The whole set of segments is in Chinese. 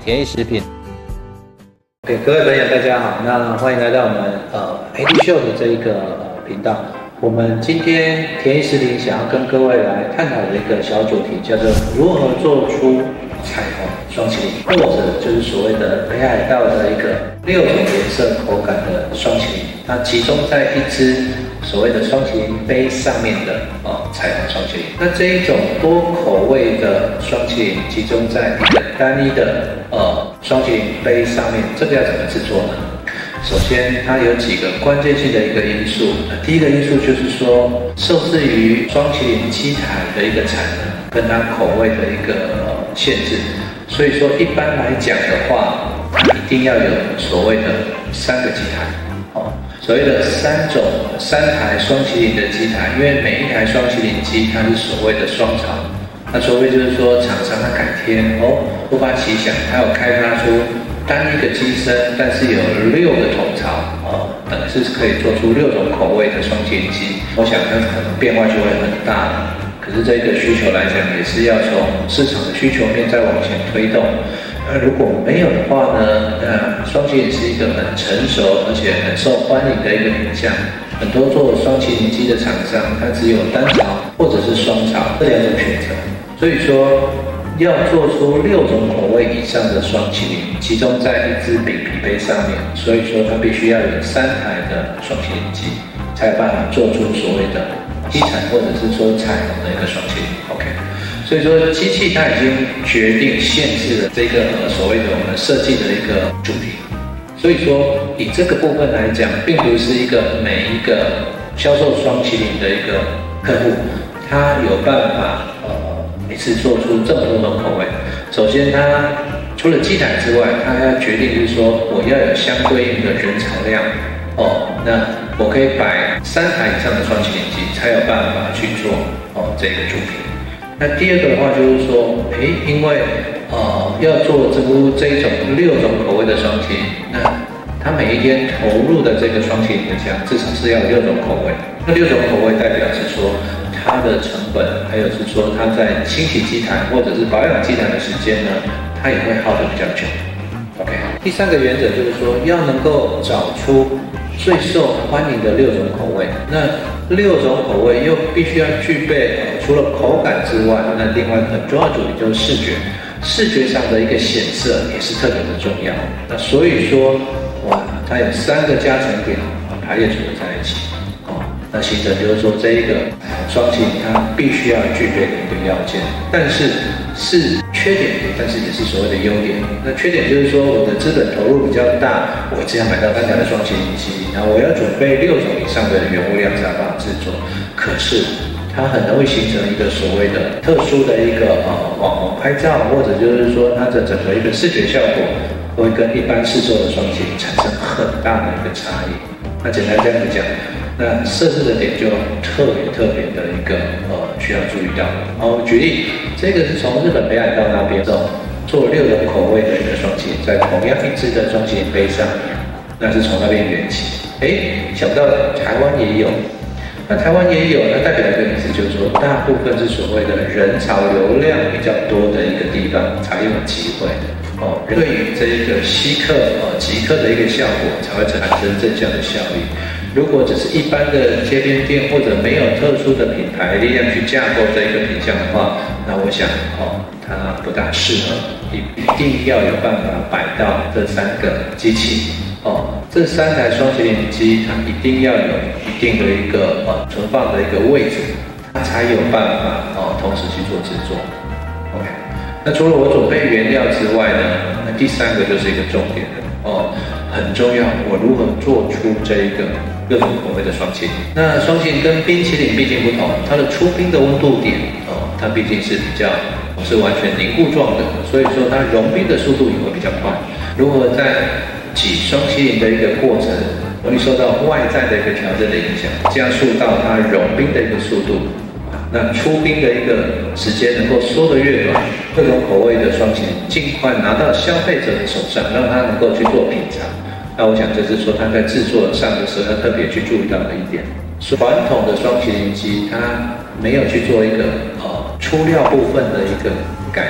田益食品。 OK， 各位朋友大家好，那欢迎来到我们AD Show 的这一个频道。我们今天田益食品想要跟各位来探讨的一个小主题，叫做如何做出彩虹双麒麟，或者就是所谓的北海道的一个6种颜色口感的双麒麟，它集中在一只所谓的双麒麟杯上面的彩虹双麒麟。那这一种多口味的双麒麟集中在一个单一的双麒麟杯上面，这个要怎么制作呢？首先，它有几个关键性的一个因素。第一个因素就是说，受制于双麒麟机台的一个产能跟它口味的一个限制，所以说一般来讲的话，它一定要有所谓的3个机台。所谓的3台双麒麟的机台，因为每一台双麒麟机它是所谓的双槽。那所谓就是说，厂商他改天突发奇想，他有开发出单一个机身，但是有6个筒槽，等于是可以做出6种口味的双麒麟机。我想它可能变化就会很大了。可是这个需求来讲，也是要从市场的需求面再往前推动。如果没有的话呢，双麒麟是一个很成熟而且很受欢迎的一个品项。很多做双麒麟机的厂商，它只有单槽或者是双槽这2种选择。所以说，要做出6种口味以上的双麒麟，集中在一只饼皮杯上面，所以说它必须要有3台的双麒麟机，才有办法做出所谓的七彩或者是说彩虹的一个双麒麟。OK， 所以说机器它已经决定限制了这个所谓的我们设计的一个主题。所以说，以这个部分来讲，并不是一个每一个销售双麒麟的一个客户，他有办法一次做出这么多种口味。首先，他除了机台之外，他要决定就是说，我要有相对应的人潮量那我可以摆3台以上的双麒麟机，才有办法去做这个主题。那第二个的话就是说，因为要做出这一种6种口味的双麒麟，那它每一天投入的这个双麒麟的价，至少是要6种口味。那6种口味代表是说，它的成本，还有是说它在清洗机台或者是保养机台的时间呢，它也会耗得比较久。OK， 第3个原则就是说，要能够找出最受欢迎的6种口味。那6种口味又必须要具备除了口感之外，那另外很重要的主题就是视觉。视觉上的一个显色也是特别的重要。那所以说，它有3个加成点排列组合在一起。那形成就是说，这一个双麒麟它必须要具备的一个要件，但是是缺点，但是也是所谓的优点。那缺点就是说，我的资本投入比较大，我只要买到3台的双麒麟机，然后我要准备6种以上的原物料才有办法制作。可是它很容易形成一个所谓的特殊的一个网红拍照，或者就是说它的整个一个视觉效果会跟一般市售的双麒麟产生很大的一个差异。那简单这样子讲，那设置的点就特别的一个需要注意到。举例，这个是从日本北海道那边做6种口味的一个双麒麟，在同样一只的双麒麟杯上面，那是从那边缘起。想不到台湾也有。那台湾也有，那代表一个意思就是说，大部分是所谓的人潮流量比较多的一个地方才有机会对于这一个吸客即客的一个效果，才会产生正向的效益。如果只是一般的街边店或者没有特殊的品牌力量去架构这一个品项的话，那我想它不大适合。一定要有办法摆到这3个机器这3台双麒麟机，它一定要有一定的一个存放的一个位置，它才有办法同时去做制作。OK， 那除了我准备原料之外呢，那第3个就是一个重点很重要，我如何做出这一个6种口味的双麒麟？那双麒麟跟冰淇淋毕竟不同，它的出冰的温度点它毕竟是比较是完全凝固状的，所以说它融冰的速度也会比较快。如何在挤双麒麟的一个过程，容易受到外在的一个条件的影响，加速到它融冰的一个速度，那出冰的一个时间能够缩得越短，各种口味的双麒麟尽快拿到消费者的手上，让他能够去做品尝。那我想这是说他在制作上的时候要特别去注意到的一点。传统的双麒麟机它没有去做一个出料部分的一个改良。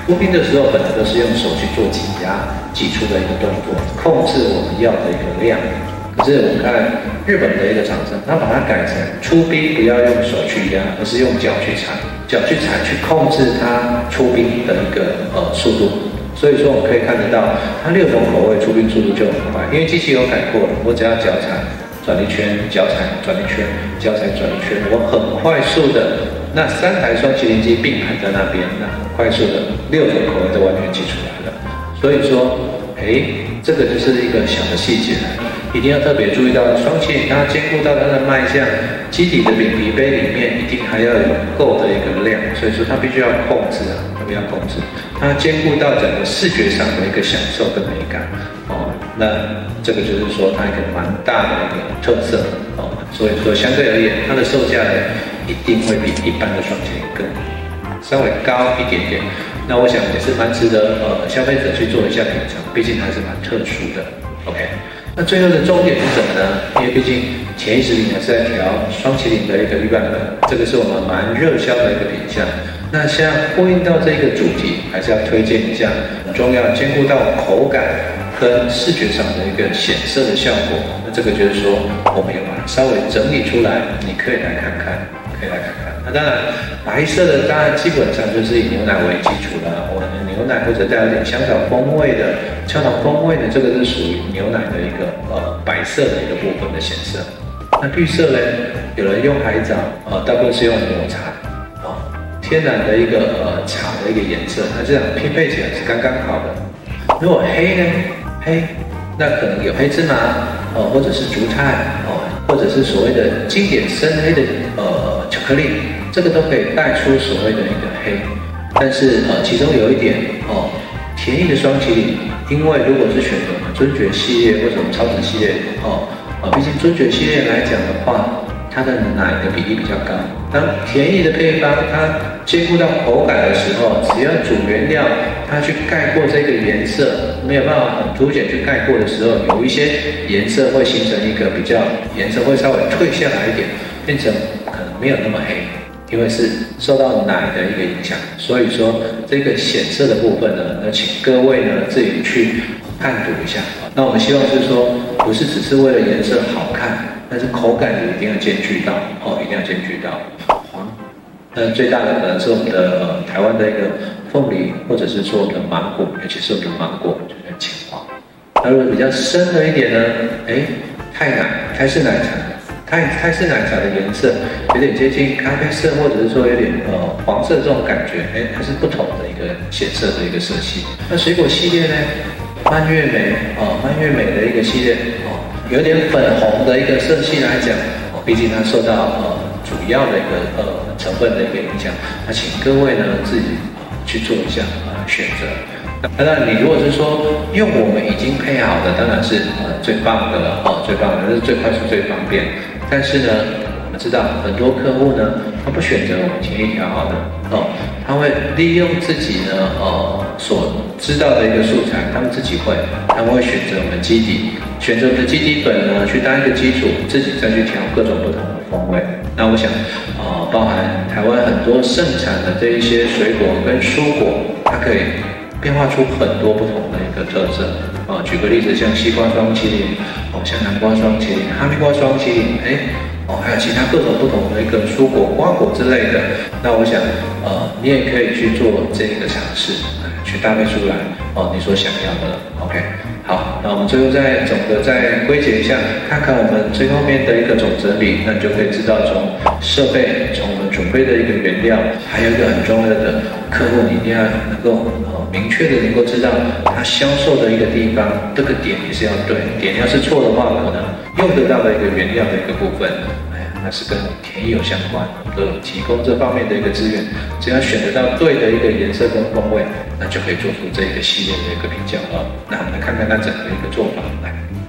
出冰的时候本来都是用手去做挤压挤出的一个动作，控制我们要的一个量。可是我们看日本的一个厂商，他把它改成出冰不要用手去压，而是用脚去踩，去控制它出冰的一个速度。所以说我们可以看得到，它6种口味出冰速度就很快，因为机器有改过了，我只要脚踩转一圈，脚踩转一圈，脚踩转一圈，我很快速的，那3台双麒麟机并排在那边，那很快速的6种口味都完全挤出来了。所以说，这个就是一个小的细节，一定要特别注意到双麒麟，它兼顾到它的卖相，基底的饼皮杯里面一定还要有够的一个量，所以说它必须要控制啊，特别要控制，它兼顾到整个视觉上的一个享受跟美感哦。那这个就是说它一个蛮大的一个特色哦，所以说相对而言，它的售价呢一定会比一般的双麒麟更稍微高一点点。那我想也是蛮值得消费者去做一下品尝，毕竟还是蛮特殊的。OK， 那最后的重点是什么呢？因为毕竟潜意识里面是在调双麒麟的一个预拌粉，这个是我们蛮热销的一个品项。那像呼应到这个主题，还是要推荐一下，很重要，兼顾到口感跟视觉上的一个显色的效果。那这个就是说，我们有把它稍微整理出来，你可以来看看，可以来看看。那当然，白色的当然基本上就是以牛奶为基础啦。我们牛奶或者带有点香草风味的、焦糖风味的，这个是属于牛奶的一个白色的一个部分的显色。那绿色呢，有人用海藻，大部分是用抹茶，天然的一个茶的一个颜色，那这样匹配起来是刚刚好的。如果黑呢，那可能有黑芝麻，或者是竹炭，或者是所谓的经典深黑的巧克力，这个都可以带出所谓的一个黑。但是其中有一点甜意的双麒麟，因为如果是选择尊爵系列或者超值系列毕竟尊爵系列来讲的话，它的奶的比例比较高。当甜意的配方它兼顾到口感的时候，只要主原料它去盖过这个颜色，没有办法很凸显去盖过的时候，有一些颜色会形成一个比较颜色会稍微退下来一点，变成可能没有那么黑。因为是受到奶的一个影响，所以说这个显色的部分呢，那请各位呢自己去判读一下。那我们希望是说，不是只是为了颜色好看，但是口感也一定要兼具到一定要兼具到。那最大的可能是我们的台湾的一个凤梨，或者是说我们的芒果，尤其是我们的芒果，就是浅黄。那如果比较深的一点呢，泰式奶茶。泰式奶茶的颜色有点接近咖啡色，或者是说有点黄色这种感觉，它是不同的一个显色的一个色系。那水果系列呢，蔓越莓的一个系列有点粉红的一个色系来讲，毕竟它受到主要的一个成分的一个影响，那请各位呢自己去做一下选择。当然，你如果是说用我们已经配好的，当然是最棒的了最棒的，这是最快速最方便。但是呢，我们知道很多客户呢，他不选择我们甜意调好的他会利用自己呢所知道的一个素材，他们会选择我们基底，选择我们的基底粉呢去当一个基础，自己再去调各种不同的风味。那我想包含台湾很多盛产的这一些水果跟蔬果，它可以变化出很多不同的一个特色举个例子，像西瓜双麒麟像南瓜双麒麟、哈密瓜双麒麟，还有其他各种不同的一个蔬果、瓜果之类的。那我想你也可以去做这个尝试，去搭配出来你所想要的。OK， 好，那我们最后再总的再归结一下，看看我们最后面的一个总整理，那你就可以知道从设备、从我们准备的一个原料，还有一个很重要的客户，你一定要能够明确的能够知道他销售的一个地方，这个点也是要对，点要是错的话，可能用得到的一个原料的一个部分，那是跟甜意有相关，我们都有提供这方面的一个资源，只要选得到对的一个颜色跟风味，那就可以做出这个系列的一个比较那我们来看看它整个一个做法来。